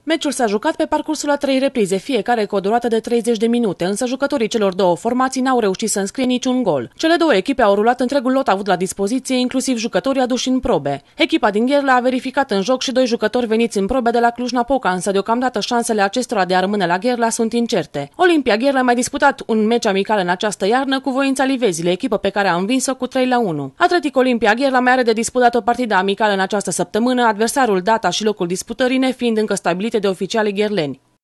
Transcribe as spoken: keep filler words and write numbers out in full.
Meciul s-a jucat pe parcursul a trei reprize, fiecare cu o durată de treizeci de minute, însă jucătorii celor două formații n-au reușit să înscrie niciun gol. Cele două echipe au rulat întregul lot avut la dispoziție, inclusiv jucătorii aduși în probe. Echipa din Gherla a verificat în joc și doi jucători veniți în probe de la Cluj-Napoca, însă deocamdată șansele acestora de a rămâne la Gherla sunt incerte. Olimpia Gherla a mai disputat un meci amical în această iarnă cu Voința Livezile, echipă pe care a învins-o cu trei la unu. Atletic Olimpia Gherla mai are de disputat o partidă amicală în această săptămână, adversarul, data și locul disputării nefiind încă stabilite de oficialii gherleni.